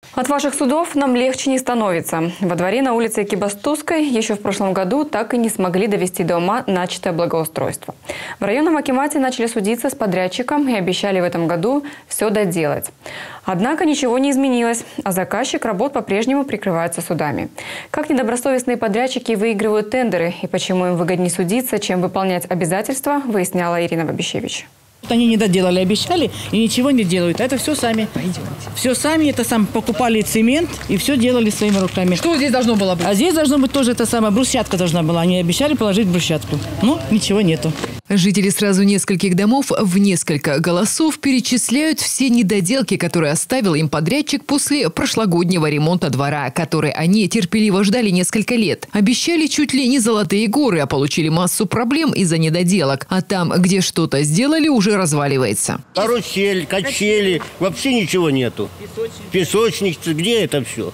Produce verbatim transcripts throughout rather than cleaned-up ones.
От ваших судов нам легче не становится. Во дворе на улице Экибастузской еще в прошлом году так и не смогли довести до ума начатое благоустройство. В районном акимате начали судиться с подрядчиком и обещали в этом году все доделать. Однако ничего не изменилось, а заказчик работ по-прежнему прикрывается судами. Как недобросовестные подрядчики выигрывают тендеры и почему им выгоднее судиться, чем выполнять обязательства, выясняла Ирина Вабищевич. Они не доделали, обещали и ничего не делают. Это все сами. Пойдемте. Все сами, это сам покупали цемент и все делали своими руками. Что здесь должно было быть? А здесь должно быть тоже это самое, брусчатка должна была. Они обещали положить брусчатку. Но ничего нету. Жители сразу нескольких домов в несколько голосов перечисляют все недоделки, которые оставил им подрядчик после прошлогоднего ремонта двора, который они терпеливо ждали несколько лет. Обещали чуть ли не золотые горы, а получили массу проблем из-за недоделок. А там, где что-то сделали, уже разваливается. Карусель, качели, вообще ничего нету. Песочница, где это все?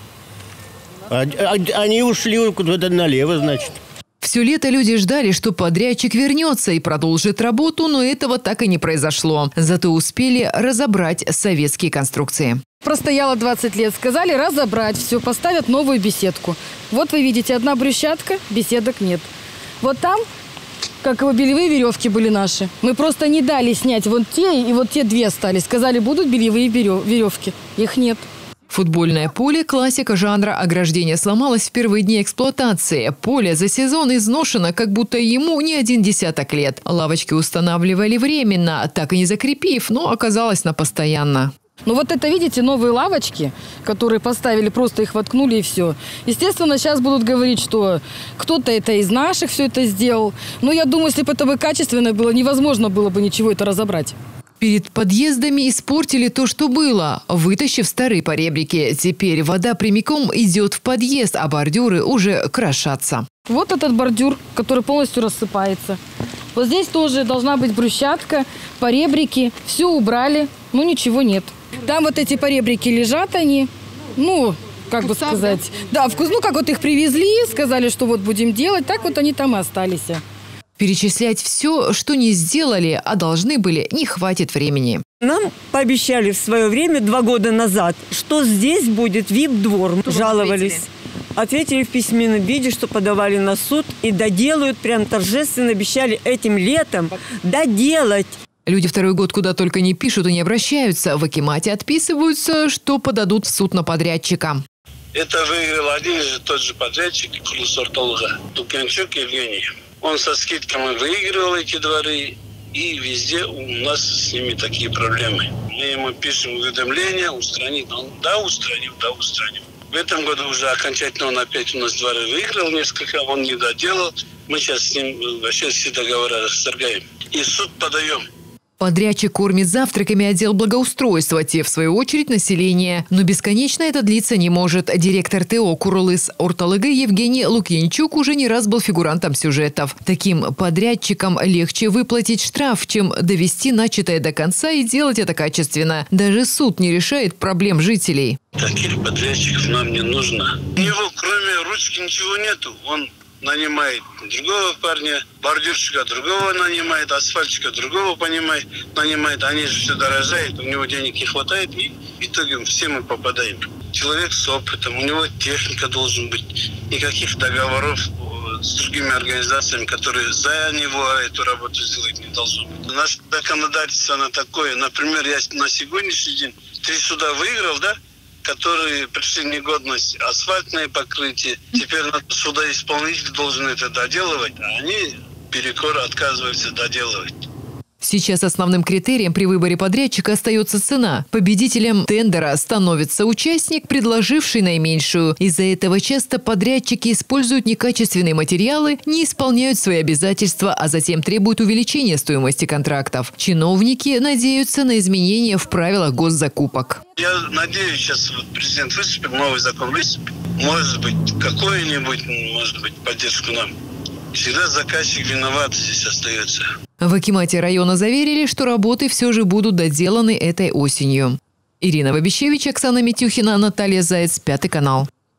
Они ушли куда-то налево, значит. Все лето люди ждали, что подрядчик вернется и продолжит работу, но этого так и не произошло. Зато успели разобрать советские конструкции. Простояло двадцать лет. Сказали разобрать все, поставят новую беседку. Вот вы видите, одна брусчатка, беседок нет. Вот там, как его бельевые веревки были наши. Мы просто не дали снять вот те, и вот те две остались. Сказали, будут бельевые веревки. Их нет. Футбольное поле – классика жанра. Ограждение сломалось в первые дни эксплуатации. Поле за сезон изношено, как будто ему не один десяток лет. Лавочки устанавливали временно, так и не закрепив, но оказалось на постоянно. Ну вот это, видите, новые лавочки, которые поставили, просто их воткнули и все. Естественно, сейчас будут говорить, что кто-то это из наших все это сделал. Но я думаю, если бы это бы качественно было, невозможно было бы ничего это разобрать. Перед подъездами испортили то, что было, вытащив старые поребрики. Теперь вода прямиком идет в подъезд, а бордюры уже крошатся. Вот этот бордюр, который полностью рассыпается. Вот здесь тоже должна быть брусчатка, поребрики. Все убрали, но ничего нет. Там вот эти поребрики лежат они, ну, как бы сказать. Да, вкус, ну, как вот их привезли, сказали, что вот будем делать, так вот они там и остались. Перечислять все, что не сделали, а должны были, не хватит времени. Нам пообещали в свое время, два года назад, что здесь будет ви ай пи-двор. Жаловались. Ответили? Ответили в письменном виде, что подавали на суд и доделают, прям торжественно обещали этим летом доделать. Люди второй год куда только не пишут и не обращаются. В акимате отписываются, что подадут в суд на подрядчика. Это выиграл один же тот же подрядчик, Кулусортолга, Тукенчук Евгений. Он со скидками выигрывал эти дворы, и везде у нас с ними такие проблемы. Мы ему пишем уведомление, устранить. Он да, устранил, да, устранил. В этом году уже окончательно он опять у нас дворы выиграл несколько, он не доделал. Мы сейчас с ним вообще все договоры расторгаем. И в суд подаем. Подрядчик кормит завтраками отдел благоустройства, те, в свою очередь, население. Но бесконечно это длиться не может. Директор ТО «Курулыс Орталыгы» Евгений Лукьянчук уже не раз был фигурантом сюжетов. Таким подрядчикам легче выплатить штраф, чем довести начатое до конца и делать это качественно. Даже суд не решает проблем жителей. Таких подрядчиков нам не нужно. У него кроме ручки ничего нету. Он нанимает другого парня, бордюрщика другого нанимает, асфальтчика другого понимает, нанимает. Они же все дорожают, у него денег не хватает, и в итоге все мы попадаем. Человек с опытом, у него техника должен быть, никаких договоров с другими организациями, которые за него эту работу сделать не должно быть. Наше законодательство на такое, например, я на сегодняшний день три суда выиграл, да? Которые пришли в негодность, асфальтное покрытие. Теперь судоисполнитель должен это доделывать, а они перекор отказываются доделывать. Сейчас основным критерием при выборе подрядчика остается цена. Победителем тендера становится участник, предложивший наименьшую. Из-за этого часто подрядчики используют некачественные материалы, не исполняют свои обязательства, а затем требуют увеличения стоимости контрактов. Чиновники надеются на изменения в правилах госзакупок. Я надеюсь, сейчас вот президент выступит, новый закон выступит. Может быть, какую-нибудь, может быть, поддержку нам. Всегда заказчик виноват здесь остается. В акимате района заверили, что работы все же будут доделаны этой осенью. Ирина Вабищевич, Оксана Митюхина, Наталья Заяц, Пятый канал.